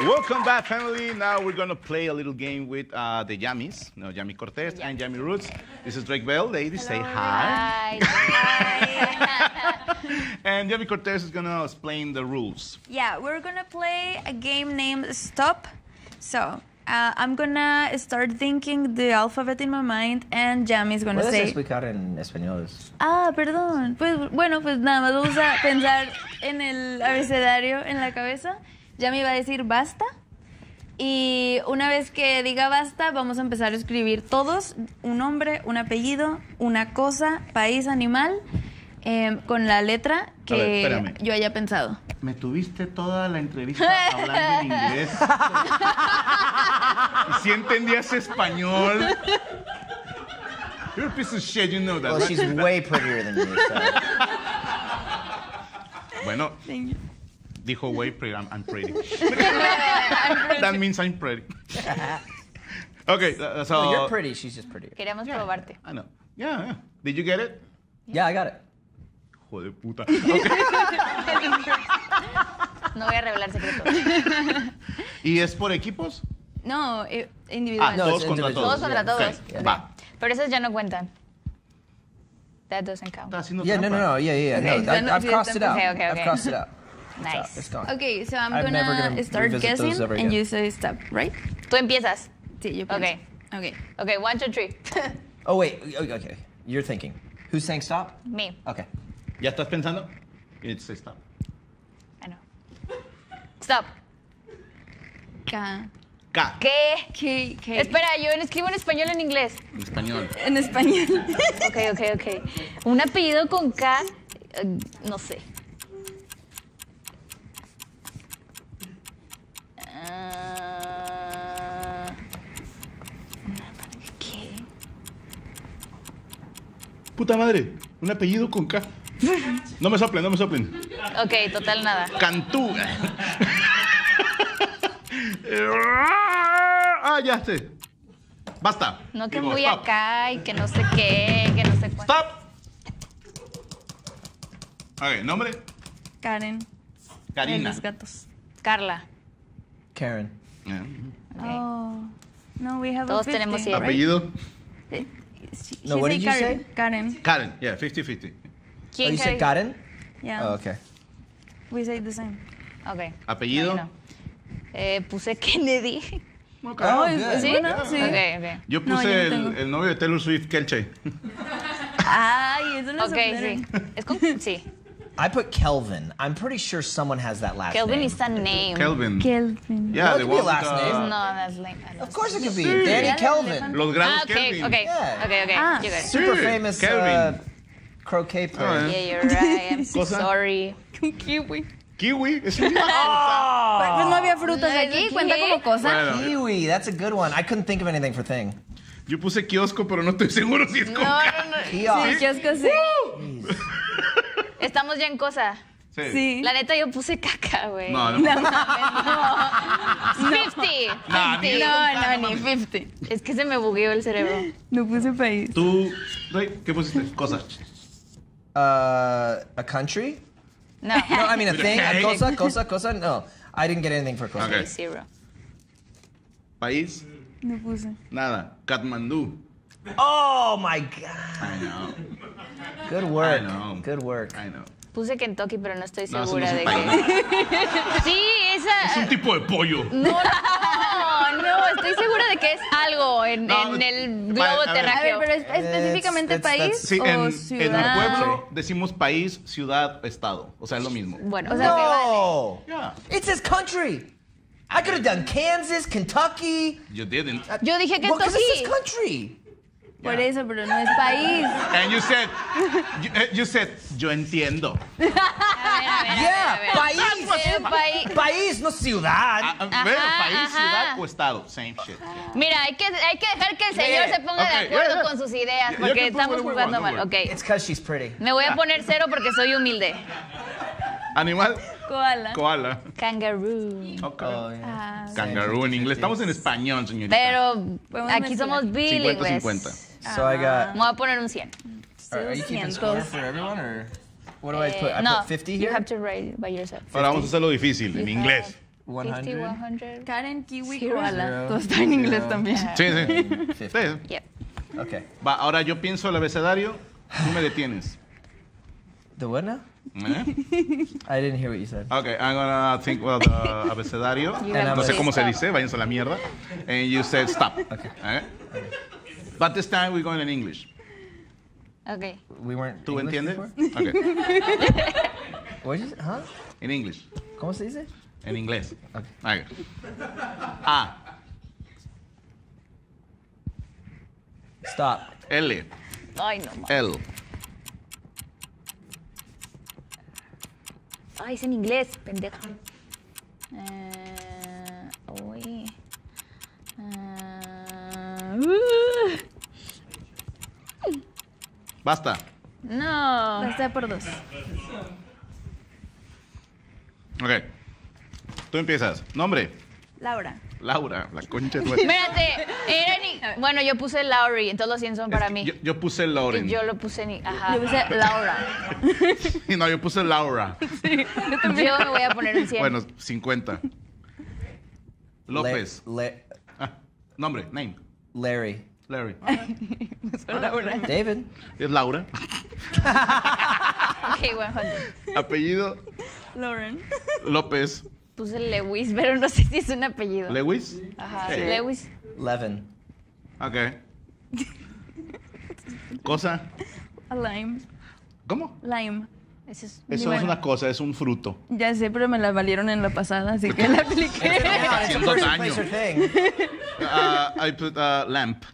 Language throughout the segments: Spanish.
Welcome back, family. Now we're going to play a little game with the Yammies. No, Yami Cortez and Yami Roots. This is Drake Bell. Ladies, say hi. Hi. And Yami Cortez is going to explain the rules. Yeah, we're going to play a game named Stop. So, I'm going to start thinking the alphabet in my mind, and Yami is going to say... ¿Puedes explicar en español? Perdón. Pues, bueno, pues nada más vamos a pensar en el abecedario en la cabeza. Yami va a decir basta. Y una vez que diga basta, vamos a empezar a escribir todos un nombre, un apellido, una cosa, país, animal, con la letra que yo haya pensado. Me tuviste toda la entrevista hablando en inglés. ¿Y si entendías español? You're a piece of shit, you know that. Well, she's way prettier than you, so. Bueno, dijo way pretty, I'm pretty. That means I'm pretty. Okay, so... Well, you're pretty, she's just prettier. Queremos probarte. I know. Yeah. Did you get it? Yeah, I got it. Joder puta. Okay. No voy a revelar secretos. ¿Y es por equipos? No, individual. No, todos contra todos. Todos contra todos. Okay. Yeah. Va. Pero esos ya no cuentan. That doesn't count. Está haciendo Yeah, trampa. no. Yeah. Okay, No, I've crossed it out. Okay. I've crossed it out. Nice. It's gone. Okay, so I'm never gonna start revisit those guessing, ever and again. you say stop, right? Tú empiezas. Sí, yo pienso. Okay. Okay, 1, 2, 3. Oh, wait. Okay. You're thinking. Who's saying stop? Me. Okay. ¿Ya estás pensando? You need to say stop. I know. Stop. K. K. ¿Qué? K. Espera, yo escribo en español o en inglés. En español. En español. Okay. Un apellido con K, no sé. ¿Qué? Puta madre, un apellido con K. No me soplen. Ok, total nada. Cantú. Ya sé. Basta. No que Digo, muy stop. acá y que no sé qué, que no sé cuánto. Stop. Ok, nombre. Karen. De Karina. los gatos. Carla. Karen. Yeah. Okay. Oh. No, we have Todos a 50, tenemos 100. right? Apellido. No, what did you say? Karen. Karen. Yeah, 50-50. Oh, ¿Quién you said Karen? Yeah. Oh, okay. We say the same. Ok. Apellido. No. Puse Kennedy. Ok. Oh, es- good. ¿Sí? Bueno, sí. Ok. Yo No, puse yo no tengo. el novio de Taylor Swift, Kelche. Ay, eso no Ok, se sí. Es con... Sí. I put Kelvin. I'm pretty sure someone has that last Kelvin name. is a name. Kelvin. Kelvin. Yeah, No, the it could be one a last with, name. No, that's lame. Of course it could be. Danny Kelvin. Los grandes Kelvin. Okay. Yeah. Okay. Ah. You got it. Super Sí, famous Kelvin. croquet player. Yeah, you're right. I'm so Cosa? sorry. Kiwi. Kiwi. Es una Pues no había frutas No, aquí, ¿qué? cuenta como cosa. Bueno, Kiwi, that's a good one. I couldn't think of anything for thing. yo puse kiosco, pero no estoy seguro si es con No. Kiosk. Kiosco sí. Jeez. Estamos ya en cosa. Sí. La neta, yo puse caca, güey. No. 50. Nah, ni- No, ni 50. Es que se me bugueó el cerebro. No puse país. Tú, Rey, ¿qué pusiste? Cosa. A country? No. No, I mean a thing. Okay. Cosa. No, I didn't get anything for cosa. Okay. 0. País. No puse. Nada. Katmandú. Oh my God. I know. Good work. I know. Good work. I know. Puse Kentucky, pero no estoy No, eso segura no de es un que... país. Sí, Es un esa... tipo de pollo. No, estoy segura de que es algo en No, el globo a ver. A ver, terráqueo. pero específicamente It's- país Sí, o en ciudad. mi pueblo decimos país, ciudad, estado. O sea, es lo mismo. Bueno, o sea, No. Yeah. It says country. I could have done Kansas, Kentucky. You didn't. yo dije Well, because it says Kentucky. country. Por eso, pero no es país. And you said, yo entiendo. A ver. Yeah, país. País, no ciudad. Bueno, Ajá, país, ajá. ciudad o estado. Same shit. Mira, hay que dejar que el señor se ponga Okay, de acuerdo yeah. con sus ideas, You porque can prove estamos whatever we jugando want, mal. don't Ok. It's because she's pretty. Me voy a poner 0 porque soy humilde. Animal, Koala. koala. Kangaroo. Okay. Oh, yeah. Kangaroo en inglés. Estamos en español, señorita. Pero Podemos aquí mezclar. somos bilingües. 50-50. So I got. Me voy a poner un 100. Are you keeping score for everyone or what do I put? I no, put 50 you here. have to write it by yourself. Ahora vamos a hacerlo difícil, en inglés. 50, 100. 100. Karen, kiwi, Zero. koala. Todo está en inglés Zero. también. Sí, sí. 50. Sí. Yep. Okay. Va, ahora yo pienso el abecedario, tú me detienes. The what now? ¿Eh? I didn't hear what you said. Okay, I'm gonna think about the abecedario. You have No to sé say cómo se stop. dice, váyanse a la mierda. And you said stop. Okay. But this time we're going in English. Okay. We weren't. ¿Tú English entiendes? before? Okay. What did you say? Huh? In English. ¿Cómo se dice? En inglés. Okay. Okay. A, Stop. L, Ay, no más. L. Ay, es en inglés, pendeja. Uy. Basta. No. Basta por 2. Ok. Tú empiezas. Nombre. Laura. Laura, la concha de tu... Espérate. Bueno, yo puse Laurie, entonces los 100 son para mí. Yo puse Lauren. Y yo lo puse en... Ajá. Yo puse Laura. No, yo puse Laura. Yo me voy a poner un 100. Bueno, 50. López. La- Nombre, name. Larry. Larry. Laura. David. Es Laura. Ok, 100. Apellido, Lauren. López. Puse Lewis, pero no sé si es un apellido. Lewis. Ajá, Sí. Lewis. Levin. Ok. Cosa. A lime. ¿Cómo? Lime. Ese es... Eso no es una cosa, es un fruto. Ya sé, pero me la valieron en la pasada, así que la apliqué. Haciendo daño. Place or thing. I put lamp.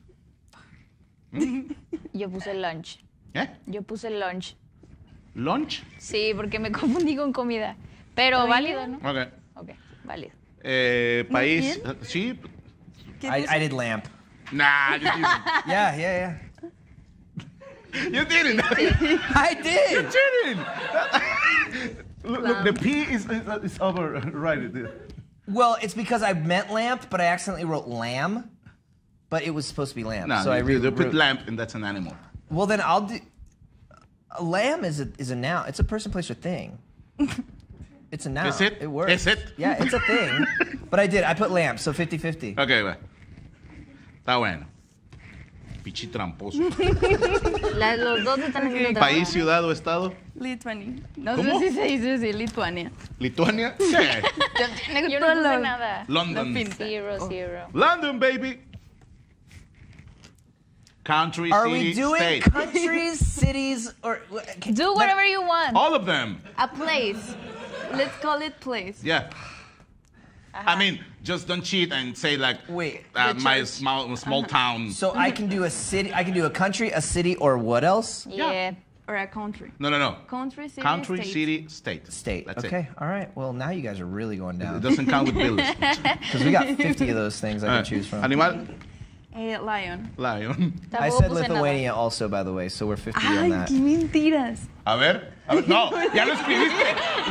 Yo puse lunch. ¿Eh? Yo puse lunch. Lunch. Sí, porque me confundí con comida. Pero ¿Está válido, bien? ¿no? Ok. Ok, válido. País. Sí. I did lamp. Nah, you didn't. Yeah. You didn't. I did. Didn't. Look, the P is over right there. Well, it's because I meant lamp, but I accidentally wrote lamb. But it was supposed to be lamp. No, so I you put rewrote. lamp, and that's an animal. Well, then I'll do. A lamb is a noun. It's a person, place, or thing. It's a noun. Is it? It works. Is it? Yeah, it's a thing. But I did. I put lamp, so 50-50. Ok, va. Está bueno. Pichi tramposo. Los dos están haciendo trabajo. País, ciudad o estado. Lituania. No ¿Cómo? sé si se dice así, Lituania. Lituania. Sí. Ya tiene Yo no todo puse lo- nada. London. pinta. 0. London, baby. Country, Are city, we doing state. countries, cities, or Do whatever you want. All of them. A place. Let's call it place. Yeah. I mean, just don't cheat and say like, Wait. my small town. So I can do a city. I can do a country, a city, or what else? Yeah. Or a country. No. Country, city, Country, state. city, state. State. That's Okay. All right. Well, now you guys are really going It down doesn't count with bills. because we got 50 of those things I can choose from. Animal, Lion. lion. I Tampoco said puse nada. Lithuania also, by the way, so we're 50 on Ay, that. qué mentiras. A ver. No, ya lo escribiste.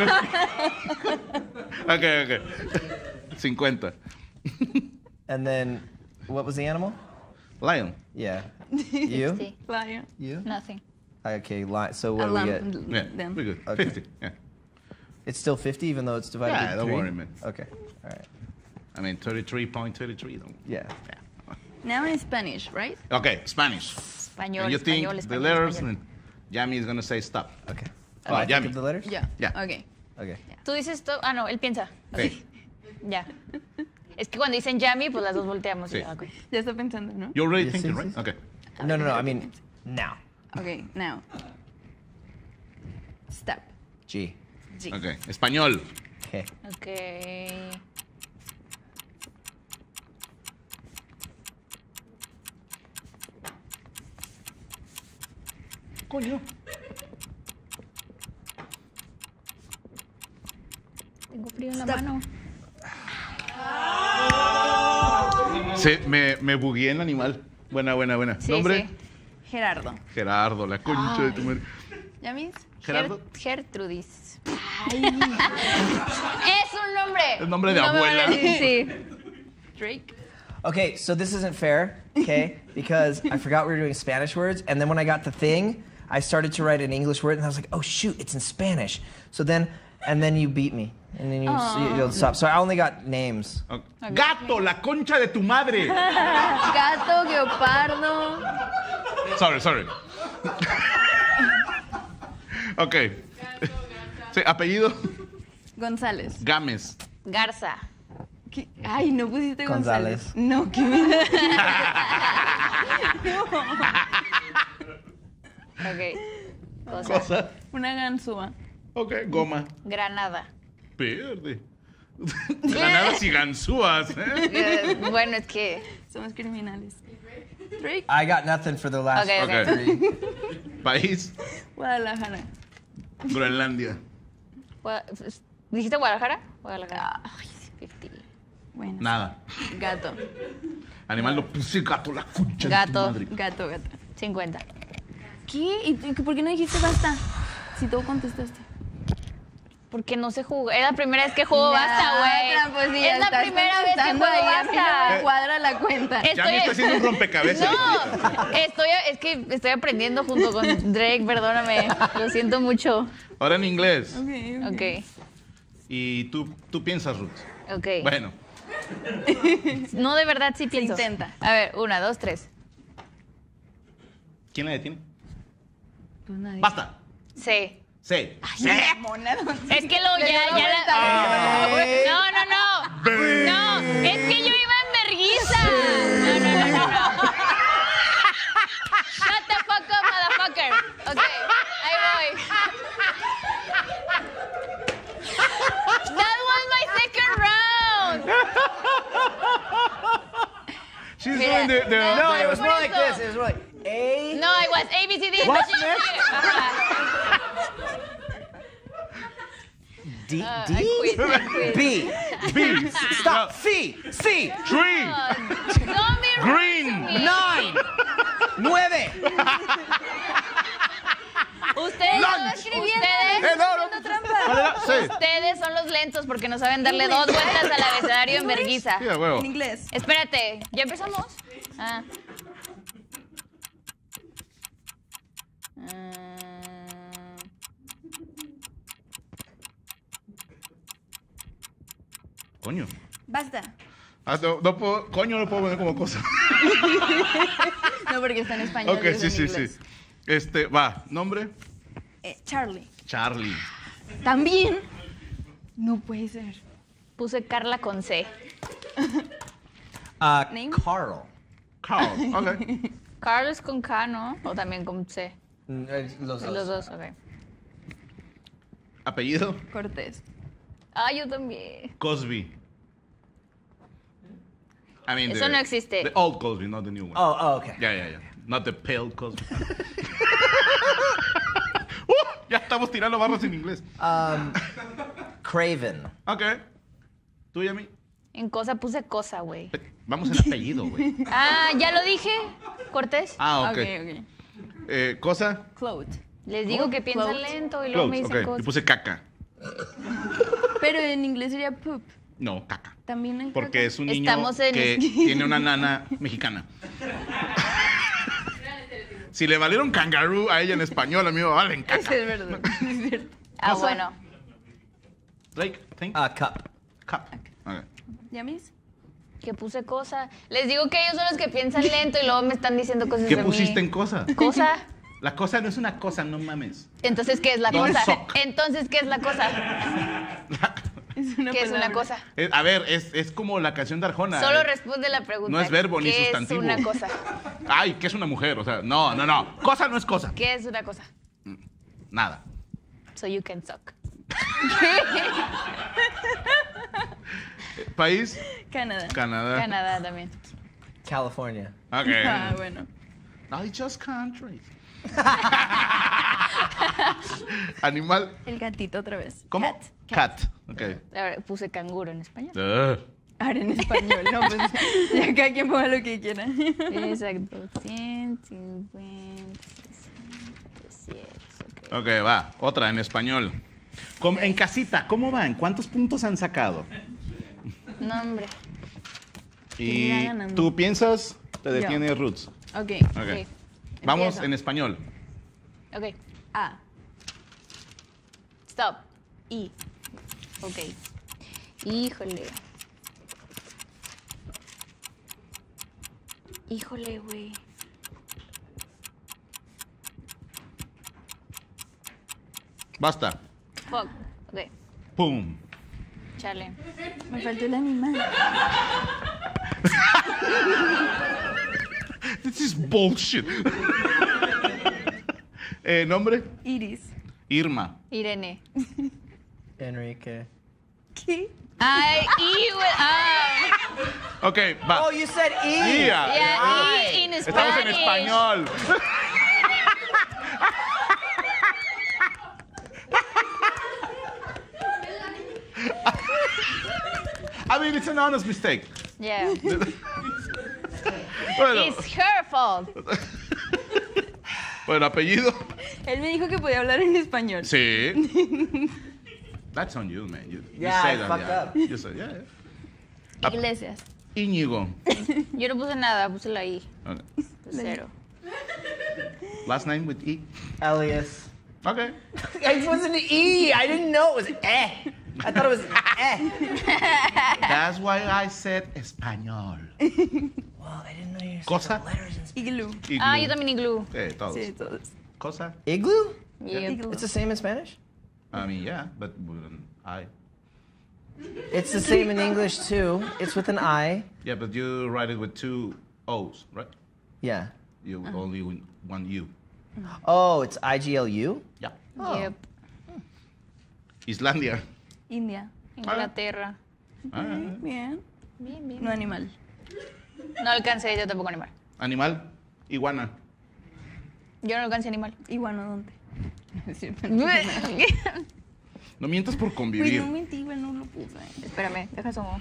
Ok. 50. And then, what was the animal? Lion. Yeah. You? Sí. Lion. You? Nothing. Okay. So A what do we lamb. get? Yeah, Them. pretty good. Okay. 50. Yeah. It's still 50, even though it's divided Yeah, into don't three? worry, man. Okay. All right. I mean, 33.33. Yeah. Now in Spanish, right? Okay, Spanish. Español, And you think español, the español, letters, español. and Yami is going to say stop. Okay. Oh, I think Yami. of the letters? Yeah. Yeah. Okay. Okay. Tú dices todo. Ah, no, él piensa. Okay. Ya. Es que cuando dicen Yami, pues las dos volteamos. Sí. Y, ok. Ya está pensando, ¿no? You're already Yes, thinking, yes, right? yes. Okay. No. I mean, now. Okay, now. Step. G. G. Okay. Español. Okay. Ok. Coño. Tengo frío en la Stop. mano. Me bugueé en el animal. Buena. Sí, ¿Nombre? sí. Gerardo. Gerardo, la concha de tu madre. ¿Ya mis? Gerardo. Gertrudis. Es un nombre. Es nombre de No me abuela. van a decir, sí. Drake. Okay, so this isn't fair, okay? Because I forgot we were doing Spanish words, and then when I got the thing, I started to write an English word, and I was like, oh shoot, it's in Spanish. So then and then you beat me, and then you'll stop. So I only got names. Okay. Gato, la concha de tu madre. Gato, guepardo. Sorry. Ok. Sí, apellido. González. Gámez. Garza. ¿Qué? Ay, no pusiste González. González. No, qué miedo. Ok. Cosa. Una ganzúa. Ok, goma. Granada. Verde. Granadas y ganzúas, ¿eh? Bueno, es que... Somos criminales. Drake. I got nothing for the last Okay, okay. three. País. Guadalajara. Groenlandia. ¿Dijiste Guadalajara? Guadalajara. Ay, 50. bueno. Nada. Gato. Animal no puse gato, la concha Gato. de tu madre. Gato. 50. ¿Qué? ¿Y por qué no dijiste basta? Si tú contestaste. Porque no sé jugar. Es la primera vez que juego basta, güey. Pues sí, Es la estás primera vez que contestando juego ahí, a mí no basta. me cuadra la cuenta. Ya me está haciendo un rompecabezas. No, es que estoy aprendiendo junto con Drake, perdóname. Lo siento mucho. Ahora en inglés. Ok. Y tú piensas, Ruth. Ok. Bueno. No, de verdad sí pienso. intenta. A ver, 1, 2, 3. ¿Quién la detiene? Pues nadie. Basta. Sí. Sí. Mona, Es que luego ya dio la... vuelta. No, es que yo iba en vergüenza. No. Shut the fuck up, motherfucker. Ok, ahí voy. That was my second round. She's Mira, doing the No, it was por more like eso. this. It was more like A. No, I was A, B, C, D. What's but next? Ajá. D. I D. quit. B. B. Stop. C. C. Tree. Don't be rude Green. to me. 9. 9. Ustedes Lunch. no escribieron. ¿Cuál era? Sí. Ustedes son los lentos porque no saben darle 2 vueltas al abecedario en verguiza. Sí, a huevo. En inglés. Espérate, ¿ya empezamos? Ah. Coño. Basta. No puedo, coño, no puedo poner como cosa. No, porque está en español. Ok, y es sí, en sí, inglés. sí. Va, nombre. Charlie. Charlie. ¿También? No puede ser. Puse Carla con C. Name? Carl. Carl. Ok. Carlos con K, ¿no? O también con C. Los Los dos. dos, ok. Apellido. Cortés. Ah, yo también. Cosby. I mean, Eso no existe. The old Cosby, not the new one. Oh, okay. Yeah. Not the pale Cosby. Ya estamos tirando barras en inglés. Craven. Ok. ¿Tú y a mí? En cosa puse cosa, güey. Vamos en apellido, güey. Ah, ya lo dije. Cortés. Ah, ok. Ok. Cosa. Cloud. Les digo que piensan Clothes. lento y luego me Clothes, dicen ok. cosas. Y puse caca. Pero en inglés sería poop. No, caca. También en Porque es un niño Estamos en- que tiene una nana mexicana. Si le valieron kangaroo a ella en español, a mí me valen Eso caca. es verdad. Es cierto. Ah, cosa. bueno. Drake, think. Cup. Cup. Ok. ¿Llamis? Que puse cosa. Les digo que ellos son los que piensan lento y luego me están diciendo cosas ¿Qué de pusiste mí. en cosa? Cosa. La cosa no es una cosa, no mames. Entonces, ¿qué es la Don't cosa? suck. Entonces, ¿qué es la cosa? Es una ¿Qué es una palabra. cosa? A ver, es como la canción de Arjona. Solo responde la pregunta. No es verbo ni ¿Qué sustantivo. es una cosa? Ay, ¿qué es una mujer? O sea, no. Cosa no es cosa. ¿Qué es una cosa? Nada. So you can suck. País, Canadá. Canadá. Canadá también. California. Ok. Ah, bueno. I just can't trade. Animal. El gatito otra vez. ¿Cómo? Cat. Cat. Ok. Ahora puse canguro en español. Ahora en español, no, pues ya cada quien ponga lo que quiera. Exacto. 150, 60, 300. Ok, va. Otra en español. En casita, ¿cómo van? ¿Cuántos puntos han sacado? No, hombre. Y irá ganando? tú piensas, te detiene Roots. Ok. Ok. Ok. Vamos Empiezo. en español. Ok. A. Stop. I. Ok. Híjole. Híjole, güey. Basta. Fuck. Ok. Pum. Chale. Me faltó el animal. This is bullshit. Nombre. Iris. Irma. Irene. Enrique. ¿Qué? Ay, güey. Ok, va. Oh, you said E. Yeah. Yeah, E in Estamos en Spanish. español. I mean, it's an honest mistake. Yeah. Bueno, It's her fault. bueno, apellido. Él me dijo que podía hablar en español. Sí. That's on you, man. You Yeah, say I that, fucked yeah. up. You say, yeah. Iglesias. Íñigo. Yo no puse nada, puse la I. Okay. Cero. Last name with E. Elias. Okay. It wasn't an E. I didn't know it was eh. I thought it was eh. That's why I said español. Well, I didn't know you Cosa. letters in Iglú. Igloo. Ah, yo también iglú. Todos. Sí, todos. Cosa. Igloo? Yep. Iglú. It's the same in Spanish? I mean, yeah, but with an I. It's the same in English too. It's with an I. Yeah, but you write it with two O's, right? Yeah. You only with one U. Oh, it's IGLU? Yeah. Oh. Yep. Islandia. India. Inglaterra. Ah, Bien. Bien, bien. No animal. No alcancé, yo tampoco animal. animal. Iguana. Yo no alcancé animal. Iguanodonte. No mientas por Pues convivir. no mentí, güey, no lo puse. Espérame, deja eso.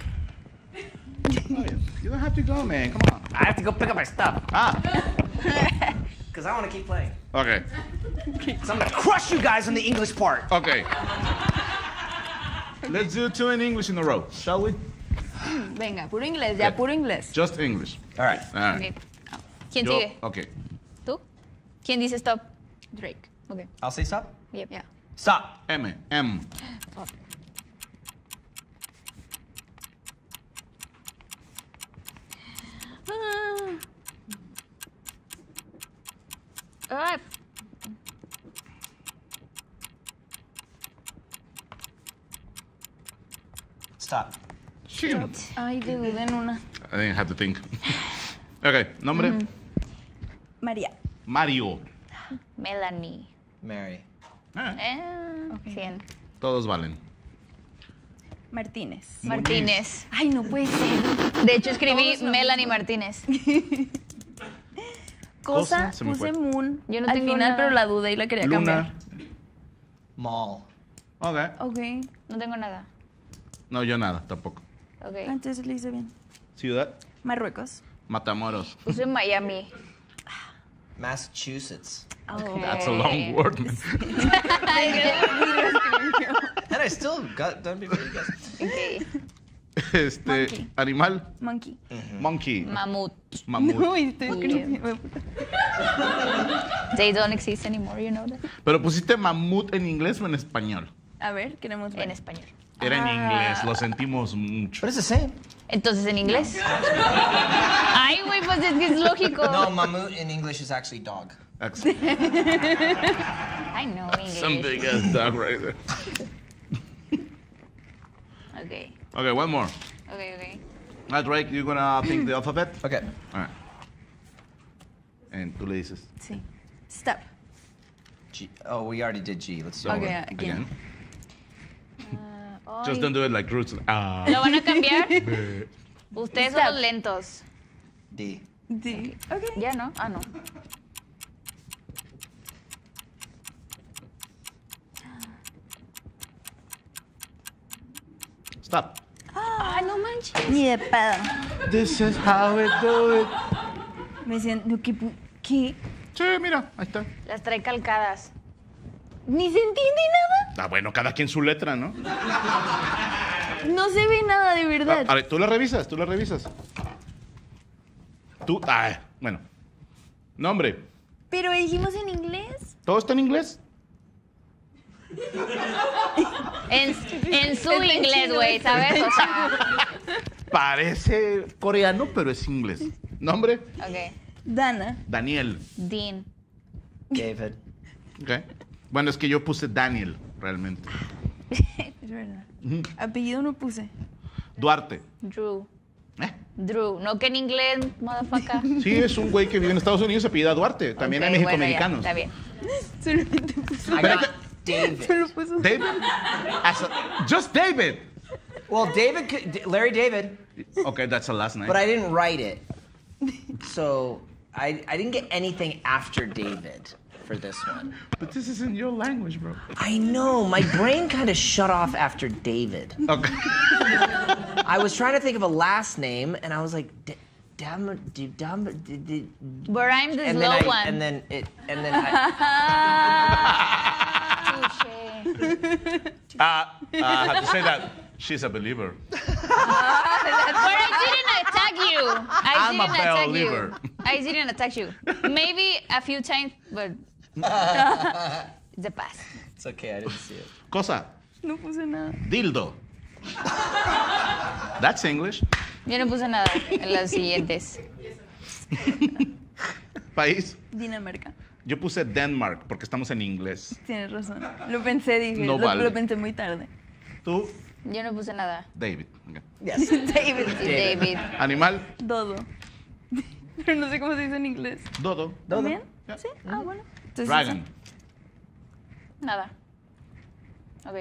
You don't have to go, man. Come on. I have to go pick up my stuff Ah, because I want to keep playing. okay. So I'm going to crush you guys on the English part. Okay. Let's do two in English in a row, shall we? Venga, puro inglés, ya, puro inglés. Just English. All right. All right. Okay. ¿Quién Yo- sigue? Okay. ¿Tú? ¿Quién dice stop? Drake. Ok. I'll say stop. Yep. Ya. Stop. M. Ay, Stop. Shoot. Ay, de duda en una. I didn't have to think. Okay. Nombre. María. Mario. Melanie. Mary. Ah, 100. todos valen. Martínez. Martínez. Ay, no puede ser. De hecho, escribí Todos lo Melanie Martínez. Cosa, se me puse fue. Moon. Yo no al tengo final, nada. pero la dudé y la quería Luna. Mall. Okay. cambiar. Ok. No tengo nada. No, yo nada, tampoco. Ok. Entonces le hice bien. Ciudad. Marruecos. Matamoros. Puse Miami. Massachusetts. Ok. That's a long word, man. And I still got done before you guys. Ok. Monkey. Animal. Monkey. Monkey. Mamut. Mamut. No, estoy escribiendo. They don't exist anymore, you know that? Pero pusiste mamut en inglés o en español. A ver, queremos ver. En español. Era en inglés, lo sentimos mucho. But it's the same. Entonces, en inglés. Ay, güey, pues es que es lógico. No, mammoth in English is actually dog. That's I know English. some big ass dog right there. Ok. Okay, one more. Ok. Now, Drake, you're gonna think the alphabet? Okay. All right. And tú le dices. Sí. Stop. G. Oh, we already did G. Let's do Okay, it. again. Just don't do it like roots. Ah. ¿Lo van a cambiar? Ustedes son los lentos. D. Sí. Ok. ¿Ya no? Ah, no. Stop. Ay, no manches. Ni de pedo. This is how we do it. Me siento. ¿Qué? Sí, mira, ahí está. Las trae calcadas. Ni se entiende nada. Ah, bueno, cada quien su letra, ¿no? No se ve nada de verdad. A ver, tú la revisas. Tú, bueno. Nombre. Pero dijimos en inglés. ¿Todo está en inglés? En su inglés, güey, ¿sabes? O sea, Parece coreano, pero es inglés. ¿Nombre? ok. Dana. Daniel. Dean. David. Ok. Bueno, es que yo puse Daniel, realmente. Es verdad. Apellido no puse. Duarte. Drew. ¿Eh? Drew. No que en inglés, motherfucker. Sí, es un güey que vive en Estados Unidos, se apellida Duarte. También hay Ok, bueno, ya, mexicoamericanos. está bien. Solamente puse. I got David. Solo puso. David. Just David. Well, Larry David, Okay, that's a last name. but I didn't write it. So I didn't get anything after David for this one. But this is in your language, bro. I know, my brain kind of shut off after David. Okay. I was trying to think of a last name, and I was like, damn, But I'm the and slow then one. and then Touché. I have to say that she's a believer. But I didn't attack you. I'm a believer. I didn't attack you. Maybe a few times, but it's a pass. it's okay, I didn't see it. Cosa. No puse nada. Dildo. That's English. Yo no puse nada en las siguientes. País. Dinamarca. Yo puse Denmark porque estamos en inglés. Tienes razón. Lo pensé, dije. No lo, vale. lo pensé muy tarde. Tú, Yo no puse nada. David. Okay. Yes. David. Y David. Animal. Dodo. Pero no sé cómo se dice en inglés. Dodo. ¿También? Yeah. ¿Sí? Ah, bueno. Entonces, Dragon. Nada. Ok.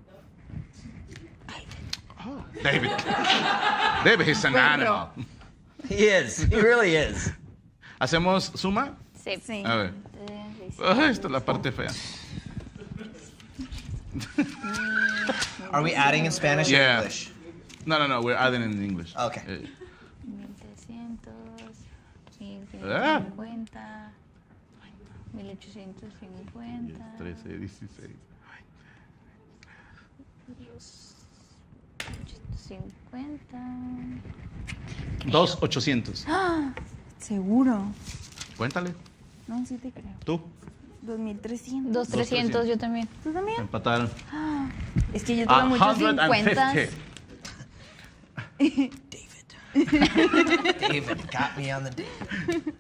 Oh, David. David is an animal. He is. He really is. ¿Hacemos suma? Sí. Sí. A ver. Ay, esta es la parte fea. Are we adding in Spanish or Yeah. English? No, we're adding in English. Okay. 1700, Ah. 1550, 1850, 13, 16. 850. 2,800. ¿Seguro? Cuéntale. No, sí te creo. Tú. 2300. 2300 yo también. ¿Tú también? Empataron. Es que yo tuve muchos 50. 150. David got me on the David.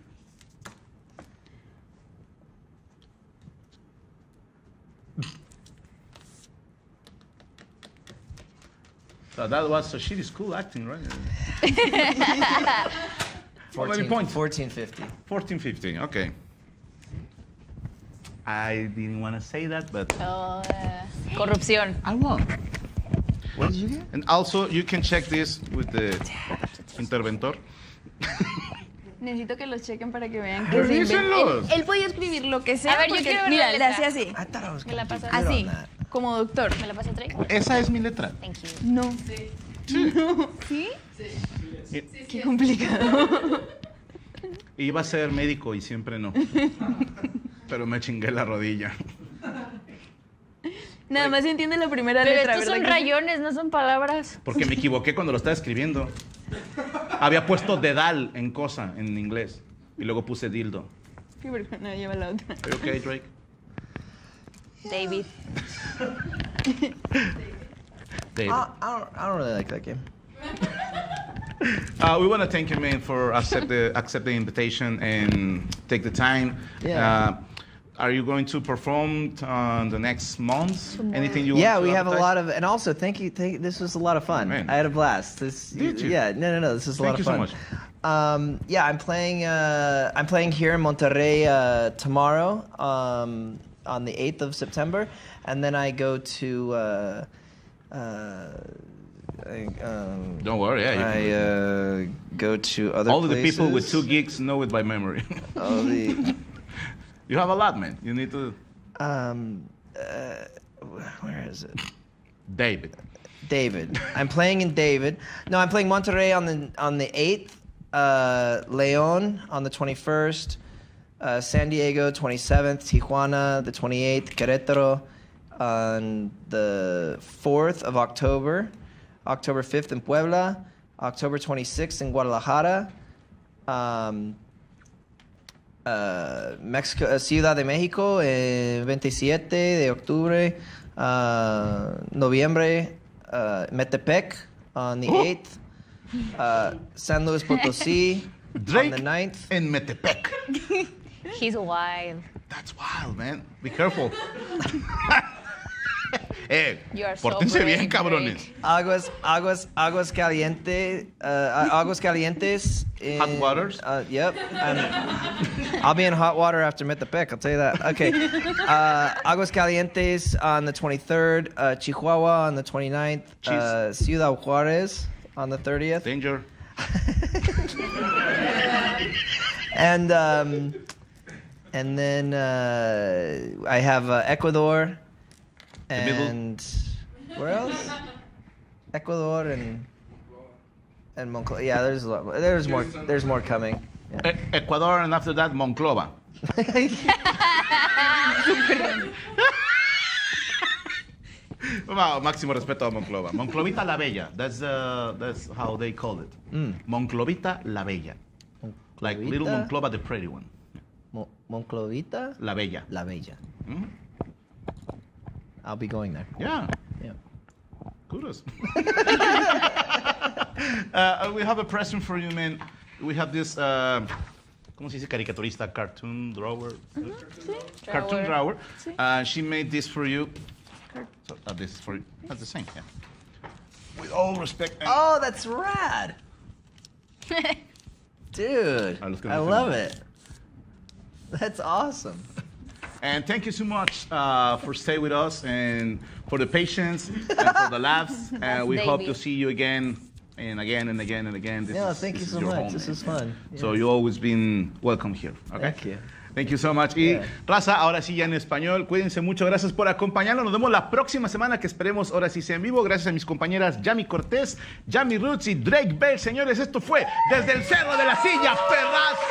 So that was a shitty school acting, right? How many 14, points? 1450. 14, 15. Okay. I didn't want to say that, but Oh, corrupción. I won. What did you get? And also, you can check this with the interventor. Necesito que los chequen para que vean que se Revísenlos. él podía escribir lo que sea. A ver, yo porque, quiero ver mira, la le letra. hace así. I thought I was Me la going to do pasas. good Así, on that. como doctor. ¿Me la pasa Trey? Esa es mi letra. Thank you. No. No. ¿Sí? Qué complicado. Iba a ser médico y siempre no. Pero me chingué la rodilla. Nada más se entiende la primera Pero letra, estos son ¿verdad? rayones, no son palabras. Porque me equivoqué cuando lo estaba escribiendo. Había puesto dedal en cosa, en inglés. Y luego puse dildo. Qué vergüenza, lleva la otra. Are you okay, Drake? David. David. I don't really like that game. We want to thank you, man, for accept the invitation and take the time. Yeah. Are you going to perform the next month? Anything you want Yeah, to we have a advertise? lot of, and also thank you. This was a lot of fun. Man. I had a blast. This, Did you? Yeah, no. This was a Thank lot you so of fun. Yeah, I'm playing here in Monterrey tomorrow on the 8th of September, and then I go to. Don't worry, yeah. You can- I go to other All the places. people with 2 gigs know it by memory. All the, You have a lot, man. You need to. where is it? David. David. I'm playing in David. No, I'm playing Monterrey on the 8th, Leon on the 21st, San Diego 27th, Tijuana the 28th, Querétaro on the 4th of October, October 5th in Puebla, October 26th in Guadalajara, Mexico, Ciudad de México, 27 de octubre, noviembre, Metepec on the 8th, San Luis Potosí Drake on the 9th. en Metepec. He's wild. That's wild, man. Be careful. You are so Pórtense bien, brave, cabrones. Aguas Calientes. Hot waters? Yep. I'll be in hot water after Metepec, I'll tell you that. Okay. Aguas Calientes on the 23rd, Chihuahua on the 29th, Ciudad Juarez on the 30th. Danger. And then I have Ecuador. middle. And where else? Ecuador and Monclova. Yeah, there's more coming. Yeah. Ecuador, and after that, Monclova. Wow, máximo respeto a Monclova. Monclovita la Bella. That's how they call it. Monclovita la Bella. Like little Monclova, the pretty one. Monclovita? La Bella. La Bella. Mhm. I'll be going there. Yeah. Yeah. Kudos. We have a present for you, man. We have this, ¿cómo se dice? Caricaturista, cartoon drawer. Cartoon drawer. She made this for you. So, this is for you. That's the same, yeah. With all respect. Oh, that's rad. Dude, I love it. That's awesome. And thank you so much for staying with us and for the patience and for the laughs. And we hope to see you again and again and again and again. Thank you so much. This is fun. So you've always been welcome here. Okay? Thank you. Thank you so much. Y raza, ahora sí ya en español. Cuídense mucho. Gracias por acompañarnos. Nos vemos la próxima semana, que esperemos ahora sí sea en vivo. Gracias a mis compañeras Yami Cortés, Yami Roots y Drake Bell. Señores, esto fue Desde el Cerro de la Silla, Perras.